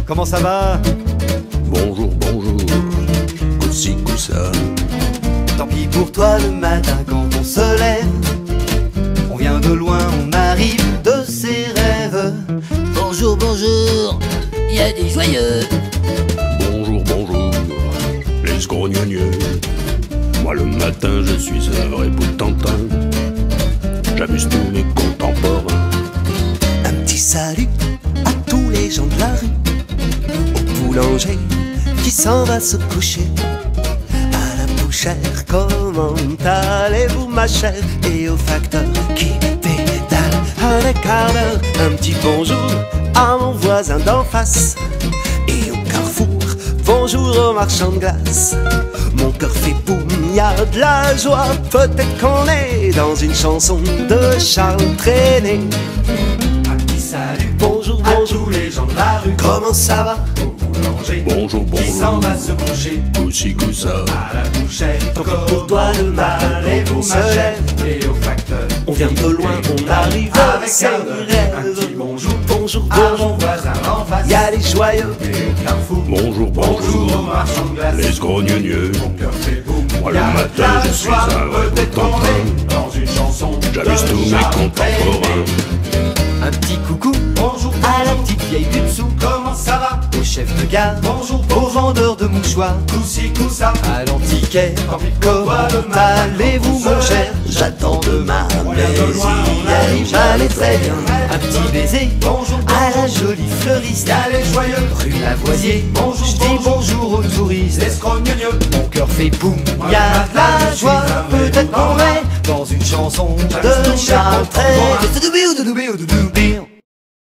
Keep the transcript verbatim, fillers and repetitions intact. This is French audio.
comment ça va? Bonjour, bonjour, coup-ci, coup-ça. Tant pis pour toi le matin quand on se lève. On vient de loin, on arrive de ses rêves. Bonjour, bonjour, il y a des joyeux. Bonjour, bonjour, les grognonieux. Moi le matin je suis un vrai bout de tantin. J'amuse tous mes contemporains. Un petit salut à tous les gens de la rue, au boulanger qui s'en va se coucher, à la bouchère, comment allez-vous ma chère, et au facteur qui pédale à un quart d'heure. Un petit bonjour à mon voisin d'en face, et au carrefour, bonjour au marchand de glace. Mon cœur fait boum, y'a de la joie, peut-être qu'on est dans une chanson de Charles Trenet. Un petit salut, bonjour, bonjour, tous les gens de la rue, comment ça va? Au boulanger, Bonjour, qui s'en bonjour, va se coucher, coup-ci, coup-ça. à la bouchère, pour toi le mal et vous ma chère, et au facteur, on vient de loin, on arrive avec un petit bonjour, bonjour, à mon voisin en face, y'a les joyeux, et au carrefour, Bonjour, bonjour au bonjour, marchand de glace. les grognonieux. Mon cœur fait boum, Moi le y'a matin de la je suis joie, un vrai peut-être bout de qu'on tantin. est dans une chanson J'amuse de tous mes Charles contemporains. Un petit coucou, bonjour à la petite vieille du dessous, comment ça va? Au chef de gare, bonjour au vendeur de mouchoirs, coup-ci, coup-ça, à l'antiquaire, comment allez-vous mon cher? J'attends demain, mais il arrive, j'allais très bien. Un petit baiser, bonjour à la jolie fleuriste, allez joyeux, rue Lavoisier, bonjour, je dis bonjour aux touristes, escrogneux. Mon cœur fait boum, y'a de la joie, peut-être qu'on est dans une chanson de Charles Trenet.